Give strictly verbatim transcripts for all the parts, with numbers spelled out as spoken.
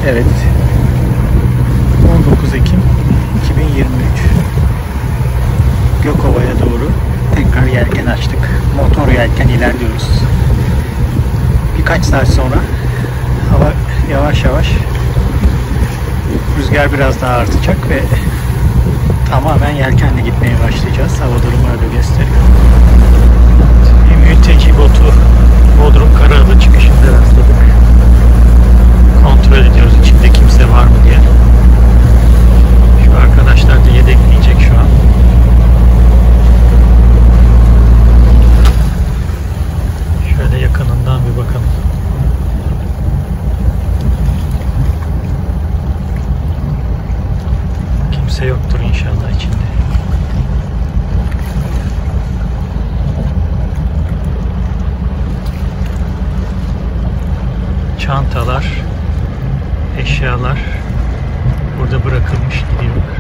Evet. on dokuz Ekim iki bin yirmi üç. Gökova'ya doğru tekrar yelken açtık. Motor yelken ilerliyoruz. Birkaç saat sonra hava yavaş yavaş, rüzgar biraz daha artacak ve tamamen yelkenle gitmeye başlayacağız. Hava durumu öyle gösteriyor. Bir mülteci botu Bodrum Karaada çıkışında rastladık. Kontrol ediyoruz içinde kimse var mı diye. Şu arkadaşlar da yedekleyecek şu an. Şöyle yakınından bir bakalım. Kimse yoktur inşallah içinde. Çantalar, eşyalar burada bırakılmış gidiyorlar.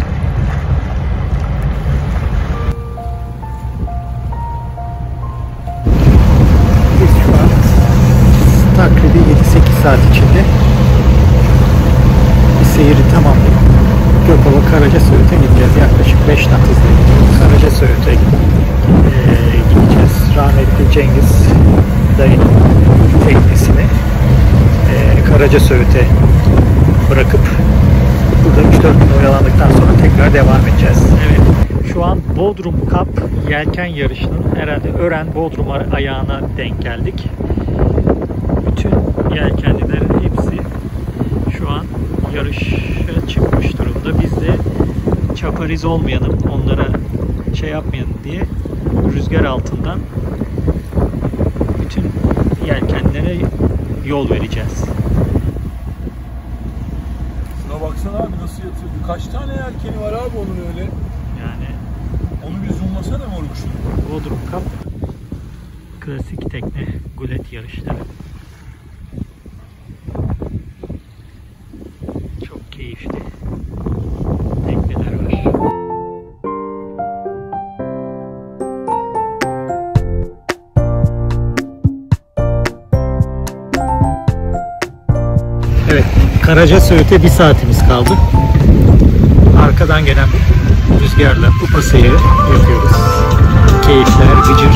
Biz şu an takribi yedi sekiz saat içinde bir seyri tamamlayıp Gökova Karaca Söğüt'e gideceğiz. Yaklaşık beş nat hızla gidiyoruz. Karaca Söğüt'e e, gideceğiz. Rahmetli Cengiz dayının teknesini e, Karaca Söğüt'e bırakıp burada üç dört gün oyalandıktan sonra tekrar devam edeceğiz. Evet. Şu an Bodrum Cup yelken yarışının herhalde Ören Bodrum ayağına denk geldik. Bütün yelkenlilerin hepsi şu an yarışa çıkmış durumda. Biz de çapariz olmayalım, onlara şey yapmayalım diye rüzgar altından bütün yelkenlere yol vereceğiz. Şuna baksana abi nasıl yatıyor. Kaç tane yelkeni var abi onun öyle? Yani onu bir zoomlasana moruk şunu. Bodrum Cup klasik tekne gulet yarışları. Çok keyifli tekneler var. Evet, Karaca Söğüt'e bir saatimiz kaldı. Arkadan gelen rüzgarla kupa seyri yapıyoruz. Keyifler, gıcır.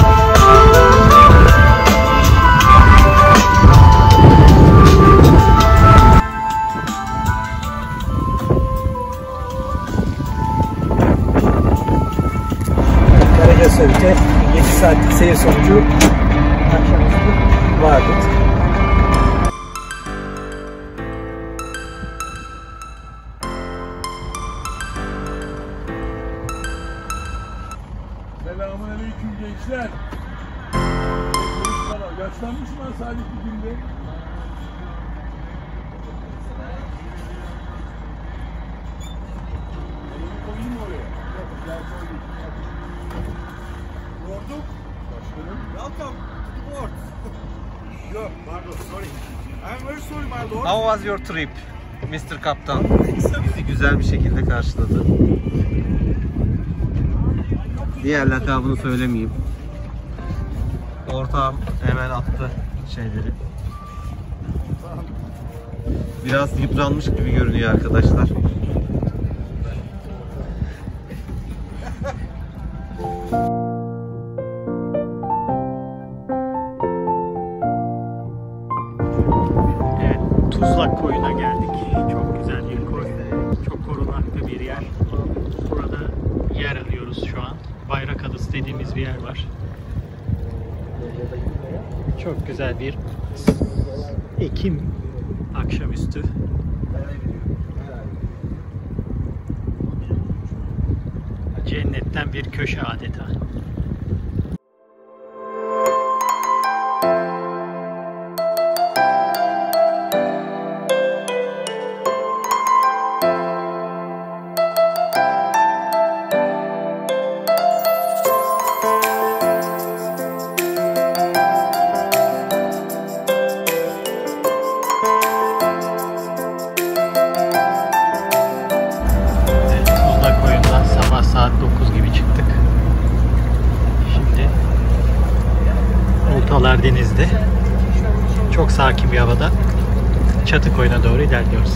Karaca Söğüt'e yedi saatlik seyir sonucu akşamüstü vardı. Selamünaleyküm gençler. Yaşlanmış mı Salih bir günde? Koyayım mı oraya? Yok, gel koyayım. Lordum. Başkanım. Welcome to the board. Yok, pardon, sorry. I'm very sorry my lord. How was your trip, mister Kaptan? Bizi güzel bir şekilde karşıladı. Diğer lakabını söylemeyeyim. Ortağım hemen attı şeyleri. Biraz yıpranmış gibi görünüyor arkadaşlar. Evet, Tuzlak Koyu'na geldik. Çok güzel bir koy. Çok korunaklı bir yer. Burada yer arıyoruz şu an. Bayrakadası dediğimiz bir yer var. Çok güzel bir Ekim akşamüstü. Cennetten bir köşe adeta. Saat dokuz gibi çıktık. Şimdi oltalar denizde. Çok sakin bir havada Çatıkoyun'a doğru ilerliyoruz.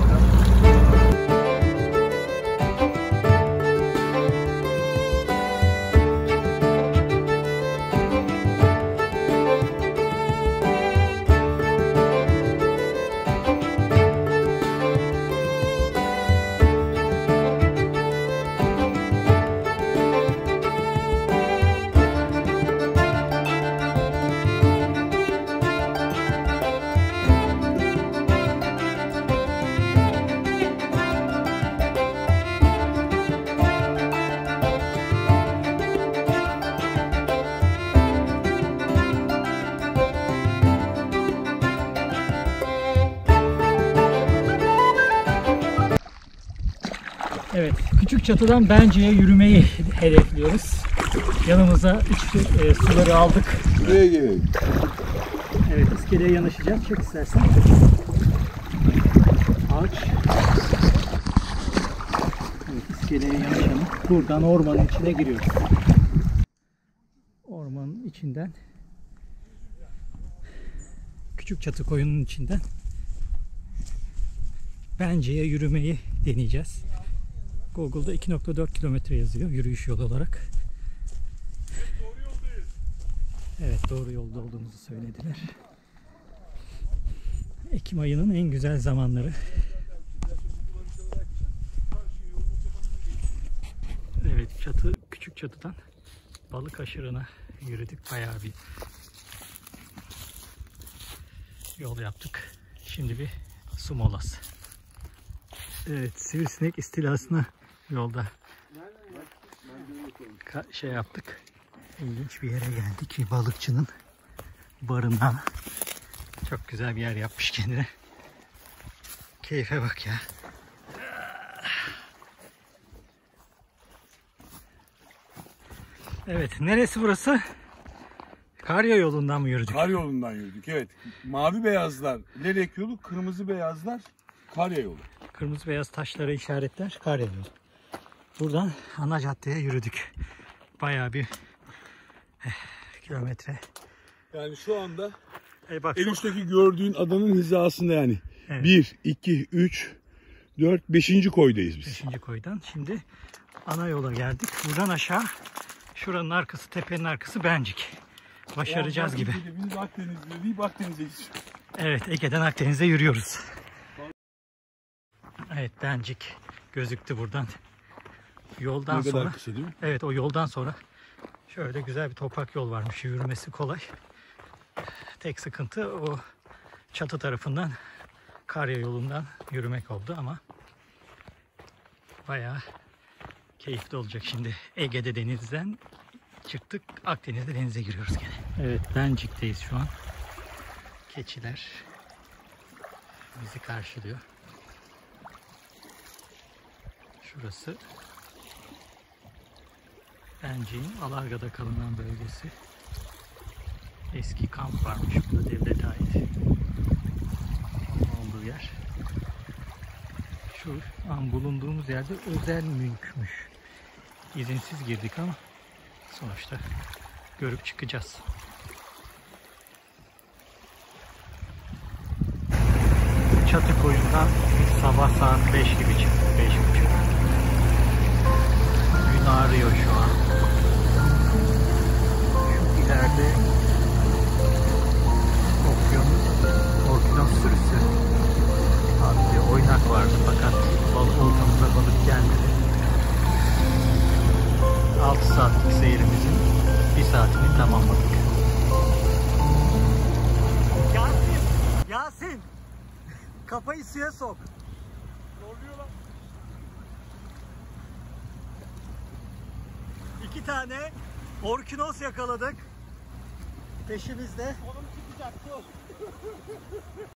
Evet, küçük çatıdan Benci'ye yürümeyi hedefliyoruz. Yanımıza içki e, suları aldık. Buraya gelelim. Evet, iskeleye yanaşacağız. Çek istersen. Ağaç. Evet, iskeleye yanaşalım. Buradan ormanın içine giriyoruz. Ormanın içinden, küçük çatı koyunun içinden Benci'ye yürümeyi deneyeceğiz. Google'da iki nokta dört kilometre yazıyor yürüyüş yolu olarak. Evet, doğru yolda olduğumuzu söylediler. Ekim ayının en güzel zamanları. Evet, çatı, küçük çatıdan balık aşırına yürüdük. Bayağı bir yol yaptık. Şimdi bir su molası. Evet, sivrisinek istilasına yolda şey yaptık. İlginç bir yere geldik. Bir balıkçının barınağı. Çok güzel bir yer yapmış kendine. Keyfe bak ya. Evet, neresi burası? Karya yolundan mı yürüdük? Kar yolundan yürüdük, evet. Mavi beyazlar Lerek yolu, kırmızı beyazlar Karya yolu. Kırmızı beyaz taşlara işaretler Karya yolu. Buradan ana caddeye yürüdük. Bayağı bir eh, kilometre. Yani şu anda e bak, en üstteki gördüğün adanın hizasında yani. Evet. bir, iki, üç, dört, beşinci koydayız biz. beşinci koydan. Şimdi ana yola geldik. Buradan aşağı, şuranın arkası, tepenin arkası Bencik. Başaracağız gibi. Biz Akdeniz'de değil, Akdeniz'deyiz. Evet, Ege'den Akdeniz'e yürüyoruz. Evet, Bencik gözüktü buradan. Yoldan ne sonra, kısa değil mi? evet, o yoldan sonra şöyle güzel bir toprak yol varmış. Yürümesi kolay. Tek sıkıntı o çatı tarafından, Karya yolundan yürümek oldu ama bayağı keyifli olacak. Şimdi Ege'de denizden çıktık, Akdeniz'de denize giriyoruz gene. Evet, Bencik'teyiz şu an. Keçiler bizi karşılıyor. Şurası Bencik'in Alarga'da kalınan bölgesi. Eski kamp varmış burada, devlete ait olduğu yer. Şu an bulunduğumuz yerde özel mülkmüş. İzinsiz girdik ama sonuçta görüp çıkacağız. Çatıkoyun'dan sabah saat beş gibi çıktık. beş buçuk. Gün ağrıyor şu an. Şu ileride okyanus, okyanus sürüsü adlı oynak vardı fakat balık oltamıza balık gelmedi. altı saatlik seyrimizin bir saatini tamamladık. Yasin! Yasin! Kafayı suya sok. İki tane orkinos yakaladık. Peşimizde. Oğlum çıkacak.